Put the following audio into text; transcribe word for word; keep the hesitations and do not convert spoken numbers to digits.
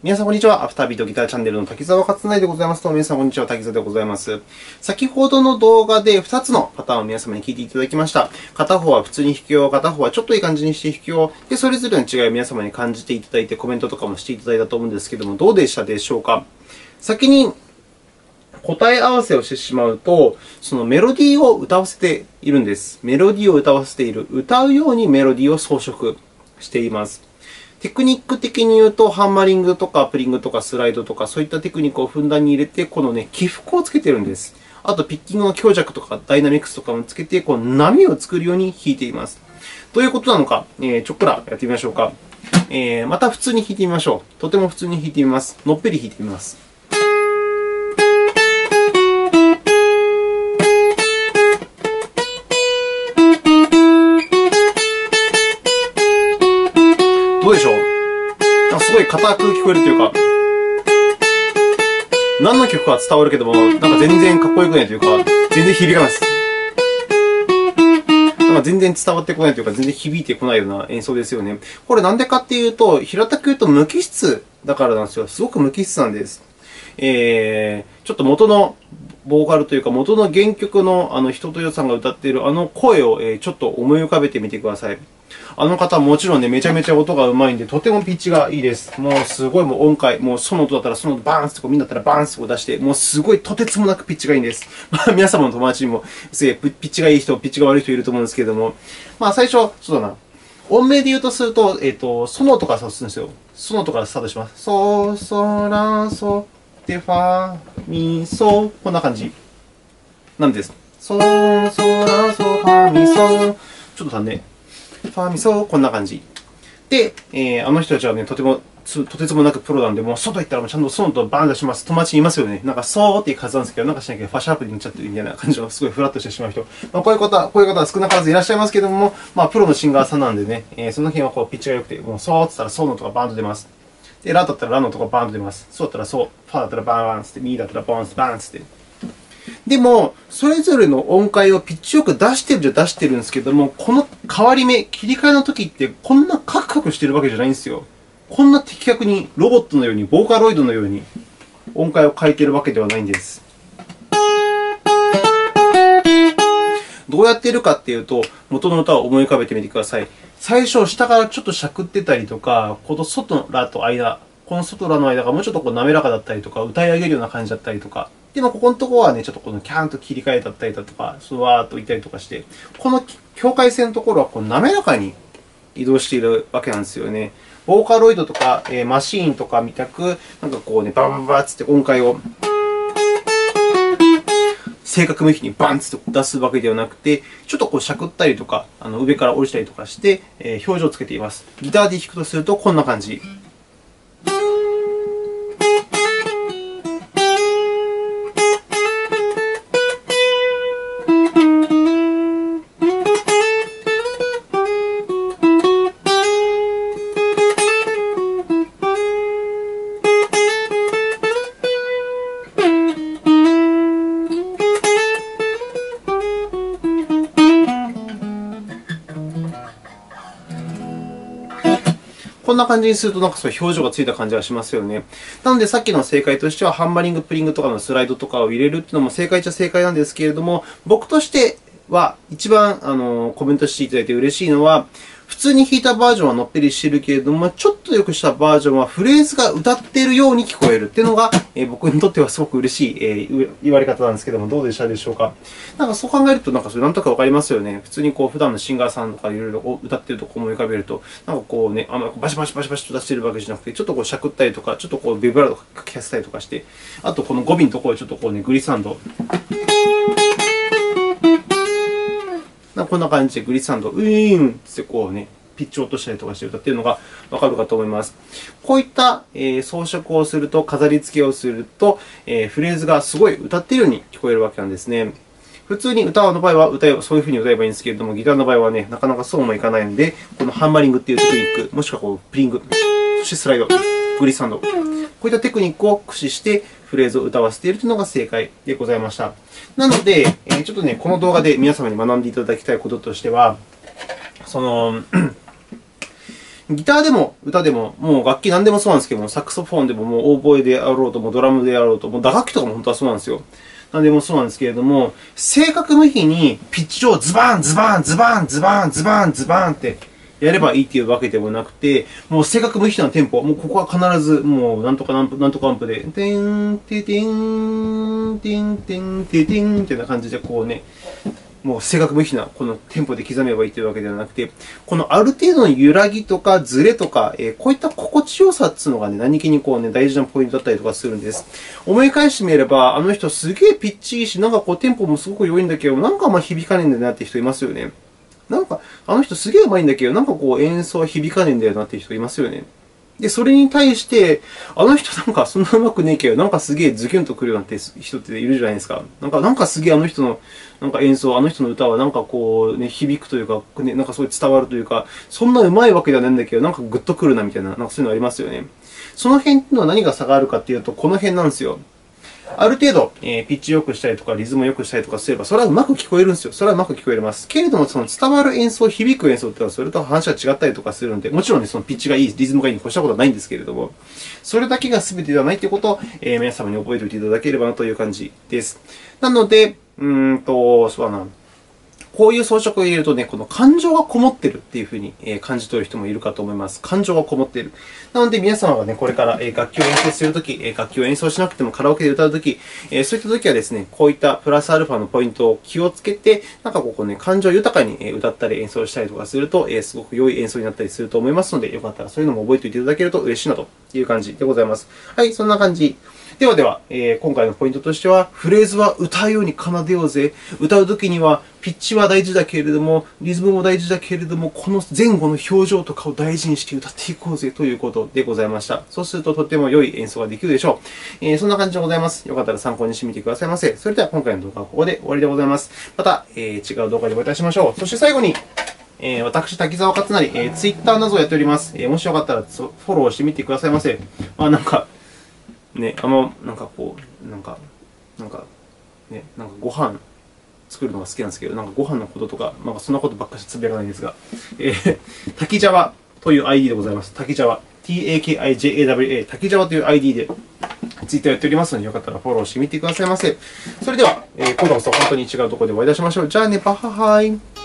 皆さん、こんにちは。アフタービートギターチャンネルの滝沢勝内でございます。どうも皆さん、こんにちは。滝沢でございます。先ほどの動画でふたつのパターンを皆様に聞いていただきました。片方は普通に弾くよ、片方はちょっといい感じにして弾くよ。で、それぞれの違いを皆様に感じていただいて、コメントとかもしていただいたと思うんですけども、どうでしたでしょうか。先に答え合わせをしてしまうと、そのメロディーを歌わせているんです。メロディーを歌わせている。歌うようにメロディーを装飾しています。テクニック的に言うと、ハンマリングとかプリングとかスライドとか、そういったテクニックをふんだんに入れて、このね、起伏をつけているんです。あと、ピッキングの強弱とかダイナミクスとかもつけて、この波を作るように弾いています。どういうことなのか、えー、ちょっくらやってみましょうか。えー、また普通に弾いてみましょう。とても普通に弾いてみます。のっぺり弾いてみます。どうでしょう？なんかすごい硬く聞こえるというか、何の曲かは伝わるけども、なんか全然かっこよくないというか、全然響かないです。なんか全然伝わってこないというか、全然響いてこないような演奏ですよね。これなんでかっていうと、平たく言うと無機質だからなんですよ。すごく無機質なんです。えー、ちょっと元のボーカルというか、元の原曲のあの人とよさんが歌っているあの声をちょっと思い浮かべてみてください。あの方はもちろんね、めちゃめちゃ音が上手いんで、とてもピッチがいいです。もうすごいもう音階、もうソの音だったらソのバーンってこう、みんなだったらバーンってこう出して、もうすごいとてつもなくピッチがいいんです。まあ、皆様の友達にも、すげえピッチがいい人、ピッチが悪い人いると思うんですけれども、まあ最初、そうだな。音名で言うとすると、えっと、ソの音からスタートするんですよ。ソの音からスタートします。ソ、ソ、ラ、ソ、で、ファ、ミ、ソ、こんな感じなんです。ソ、ソ、ラ、ソ、ファ、ミ、ソ。ちょっと足んね。ファミソ、こんな感じ。で、えー、あの人たちはね、とても、とてつもなくプロなんで、もう外行ったらもうちゃんとソの音バーン出します。友達いますよね。なんか、ソーっていう数なんですけど、なんかしなきゃファシャープになっちゃってるみたいな感じの、すごいフラッとしてしまう人。まあ、こういう方、こういう方は少なからずいらっしゃいますけども、まあ、プロのシンガーさんなんでね、えー、その辺はこうピッチが良くて、もうソーって言ったらソの音がバーンと出ます。で、ラだったらラの音がバーンと出ます。ソだったらソ、ファだったらバーンって、ミだったらボーンってバーンって。でも、それぞれの音階をピッチよく出してるじゃ出してるんですけども、この変わり目、切り替えの時って、こんなカクカクしてるわけじゃないんですよ。こんな的確にロボットのように、ボーカロイドのように音階を変えているわけではないんです。どうやっているかっていうと、元の歌を思い浮かべてみてください。最初、下からちょっとしゃくってたりとか、この外のラと間、この外らの間がもうちょっとこう滑らかだったりとか、歌い上げるような感じだったりとか。でも、ここのところはね、ちょっとこのキャーンと切り替えだったりだとか、そのわーっといったりとかして、この境界線のところはこう滑らかに移動しているわけなんですよね。ボーカロイドとか、えー、マシーンとかみたく、なんかこうね、バンバンバンつって音階を正確無比にバンと出すわけではなくて、ちょっとこうしゃくったりとか、あの上から降りたりとかして、えー、表情をつけています。ギターで弾くとするとこんな感じ。こんな感じにすると、なんかそういう表情がついた感じがしますよね。なので、さっきの正解としては、ハンマリング、プリングとかのスライドとかを入れるというのも正解っちゃ正解なんですけれども、僕としては、一番あのコメントしていただいて嬉しいのは、普通に弾いたバージョンはのっぺりしているけれども、ちょっと良くしたバージョンはフレーズが歌っているように聞こえるというのが、えー、僕にとってはすごく嬉しい、えー、言われ方なんですけれども、どうでしたでしょうか。なんかそう考えると、なんかそれなんとかわかりますよね。普通にこう普段のシンガーさんとかいろいろ歌っているとこ思い浮かべると、なんかこうね、あんまバシバシバシバシと出しているわけじゃなくて、ちょっとこうしゃくったりとか、ちょっとこうビブラートかきさせたりとかして、あとこの語尾のところでちょっとこうね、グリサンド。こんな感じでグリサンド、ウィーンってこうね、ピッチを落としたりとかして歌っているのがわかるかと思います。こういった、えー、装飾をすると、飾り付けをすると、えー、フレーズがすごい歌っているように聞こえるわけなんですね。普通に歌の場合は歌えそういうふうに歌えばいいんですけれども、ギターの場合はね、なかなかそうもいかないので、このハンマリングっていうテクニック、もしくはこうプリング、そしてスライド、グリサンド、こういったテクニックを駆使してフレーズを歌わせているというのが正解でございました。なので、えー、ちょっとね、この動画で皆様に学んでいただきたいこととしては、そのギターでも歌でも、もう楽器何でもそうなんですけども、サックスフォンでも、もうオーボエであろうと、もうドラムであろうと、もう打楽器とかも本当はそうなんですよ。何でもそうなんですけれども、正確無比にピッチをズバーン、ズバーン、ズバーン、ズバーン、ズバーン、ズバーンってやればいいっていうわけでもなくて、もう正確無比なテンポ、もうここは必ず、もうなんとかなんとかアンプで、てん、ててん、てん、てん、ててん、ってな感じでこうね、もう正確無比なこのテンポで刻めばいいというわけではなくて、このある程度の揺らぎとかズレとか、えー、こういった心地よさっていうのがね、何気にこうね、大事なポイントだったりとかするんです。思い返してみれば、あの人すげえピッチいいし、なんかこうテンポもすごく良いんだけど、なんかあんま響かねえんだよなって人いますよね。なんか、あの人すげえ上手いんだけど、なんかこう演奏は響かねえんだよなって人いますよね。で、それに対して、あの人なんかそんな上手くねえけど、なんかすげえズキュンとくるような人っているじゃないですか。なんか、なんかすげえあの人の、なんか演奏、あの人の歌はなんかこうね、響くというか、ね、なんかそういう伝わるというか、そんな上手いわけではないんだけど、なんかグッとくるなみたいな、なんかそういうのありますよね。その辺っていうのは何が差があるかっていうと、この辺なんですよ。ある程度、えー、ピッチを良くしたりとか、リズムを良くしたりとかすれば、それはうまく聞こえるんですよ。それはうまく聞こえます。けれども、その伝わる演奏、響く演奏っていうのは、それと話が違ったりとかするので、もちろんね、そのピッチがいい、リズムがいいに越したことはないんですけれども、それだけが全てではないということを、えー、皆様に覚えておいていただければなという感じです。なので、うーんと、そうだな。こういう装飾を入れるとね、この感情がこもっているっていうふうに感じ取る人もいるかと思います。感情がこもっている。なので皆様がね、これから楽器を演奏するとき、楽器を演奏しなくてもカラオケで歌うとき、そういったときはですね、こういったプラスアルファのポイントを気をつけて、なんかここね、感情豊かに歌ったり演奏したりとかすると、すごく良い演奏になったりすると思いますので、よかったらそういうのも覚えておいていただけると嬉しいなという感じでございます。はい、そんな感じ。ではでは、えー、今回のポイントとしては、フレーズは歌うように奏でようぜ。歌うときには、ピッチは大事だけれども、リズムも大事だけれども、この前後の表情とかを大事にして歌っていこうぜということでございました。そうするととても良い演奏ができるでしょう。えー、そんな感じでございます。よかったら参考にしてみてくださいませ。それでは今回の動画はここで終わりでございます。また、えー、違う動画でお会いいたしましょう。そして最後に、えー、私、滝沢勝成、えー、Twitter などをやっております。えー、もしよかったらフォローしてみてくださいませ。まあ、なんか、ね、あんま、なんかこう、なんか、なんか、ね、なんかご飯作るのが好きなんですけど、なんかご飯のこととか、なんかそんなことばっかりつぶやかないんですが、えー、滝沢という アイディー でございます。滝沢。ティーエーケーアイジェーエーダブリューエー、滝沢という アイディー でツイッターやっておりますので、よかったらフォローしてみてくださいませ。それでは、えー、今度こそ本当に違うところでお会いいたしましょう。じゃあね、バッハハイ。